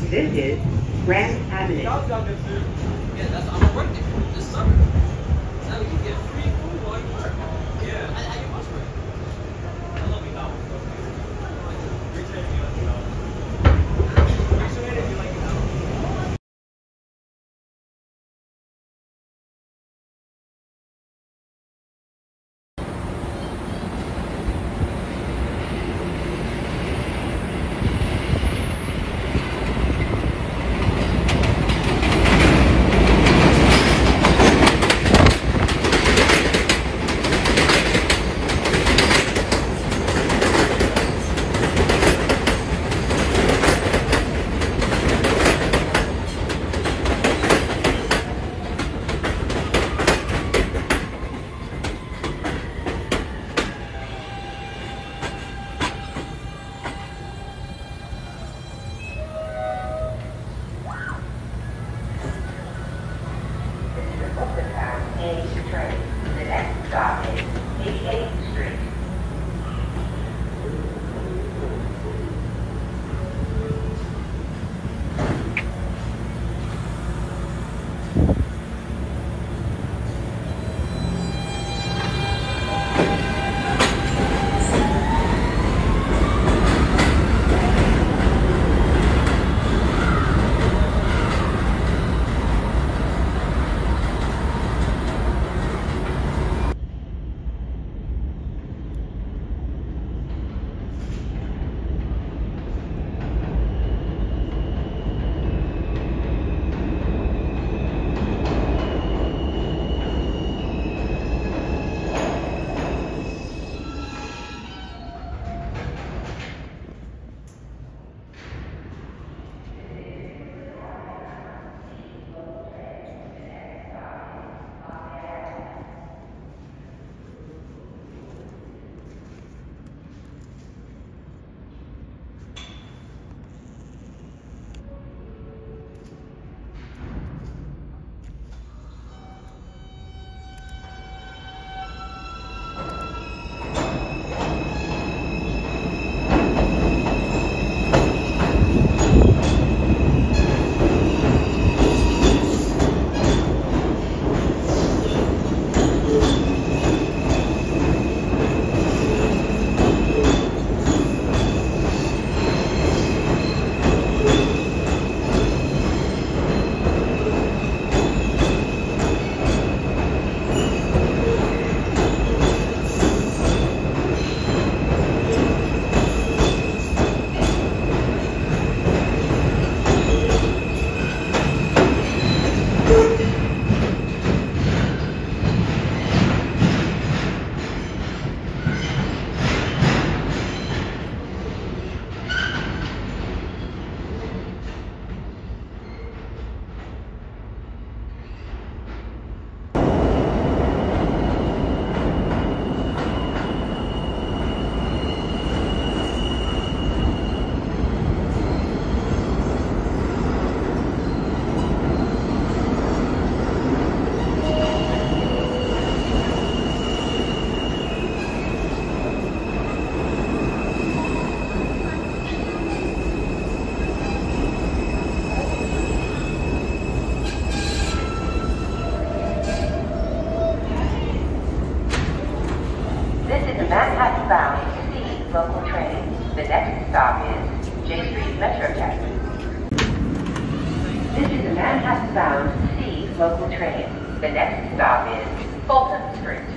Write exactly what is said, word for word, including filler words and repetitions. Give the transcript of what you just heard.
This is Grand Avenue. Yeah, that's I'm gonna work there this summer. Now you get free food while you work. Yeah. How, how you must work? I love you now. Appreciate you, you know. Appreciate it, you like it now. A C Train. The next stop is eighty-eighth Street. Manhattan-bound C local train. The next stop is J Street Metro Taxi. This is a Manhattan-bound C local train. The next stop is Fulton Street.